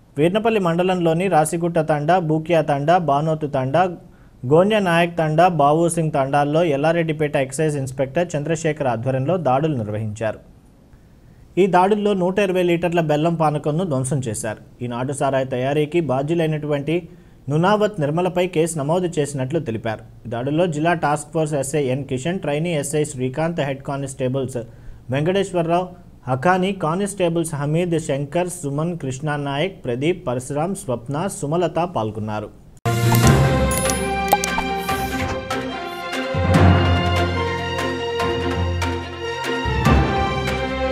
వీర్నపల్లి మండలంలోని రాసిగుట్ట తండా, బూకియా తండా, బానోతు తండా, గోంజా నాయక్ తండా, బావూసింగ్ తండాల్లో ఎల్లారెడ్డిపేట ఎక్సైజ్ ఇన్స్పెక్టర్ చంద్రశేఖర్ ఆధ్వర్యంలో దాడులు నిర్వహించారు. ఈ దాడుల్లో 120 లీటర్ల బెల్లం పానకంను ధ్వంసం చేశారు. ఈ నాటు సారాయి తయారీకి బాధ్యులైనటువంటి నునావత్ నిర్మలపై కేసు నమోదు చేసినట్లు తెలిపారు. ఈ దాడుల్లో జిల్లా task force SI N Kishan, trainee SI Srikanth, head constables Venkateswara Rao, Hakani, constables Hameed, Shankar, Suman, Krishna Nayak, Pradeep, Parashuram, Swapna, Sumalatha పాల్గొన్నారు.